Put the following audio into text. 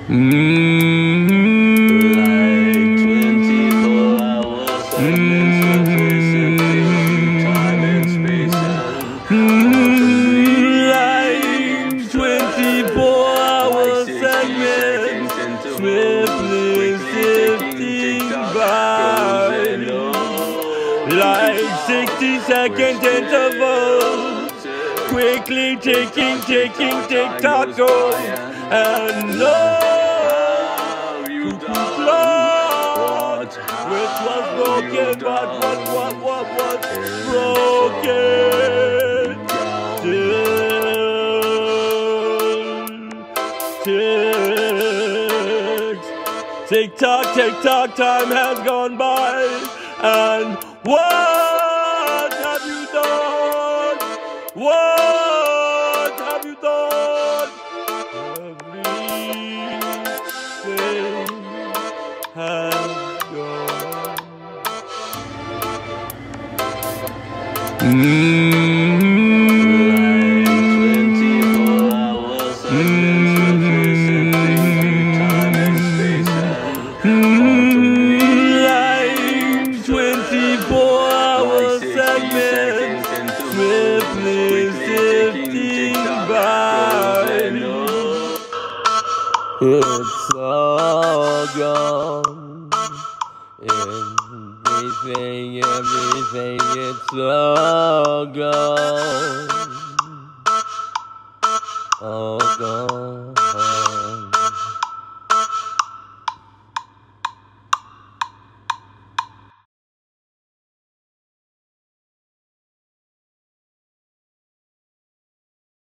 Like 24 hours time and space like 24 hours segments swiftly sifting by, like 60-second intervals quickly ticking, tick-tock goes, and no clock, which was broken, but what was broken still ticks. Tick-tock, time has gone by, and what have you done? What have you done? Everything has gone. Like 24 hours segments swiftly sifting by. It's all gone. Everything, it's all gone. All gone.